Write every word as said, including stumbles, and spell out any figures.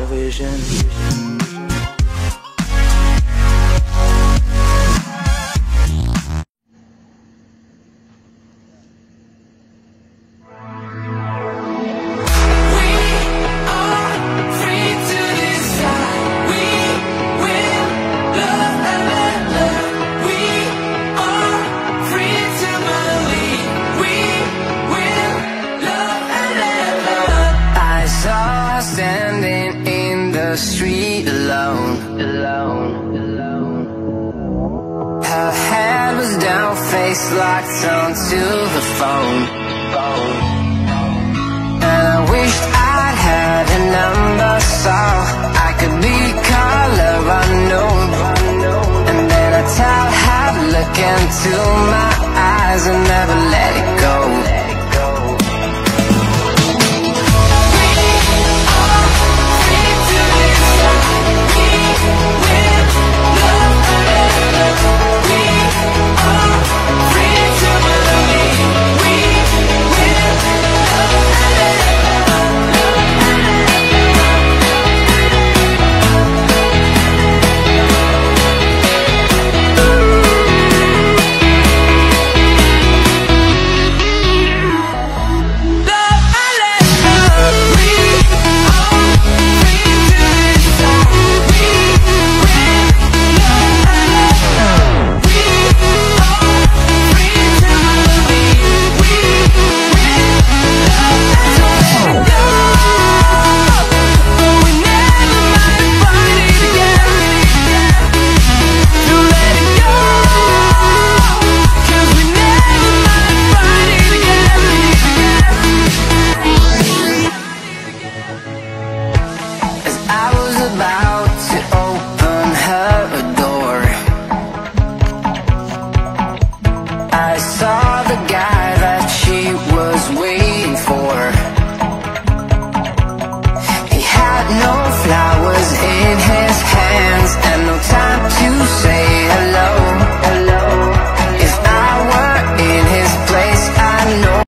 vision. Standing in the street alone, alone, alone. Her head was down, face locked onto the phone, phone. And I wished I'd had a number so I could be color unknown. And then I tell her to look into my eyes and never let it go. About to open her door, I saw the guy that she was waiting for.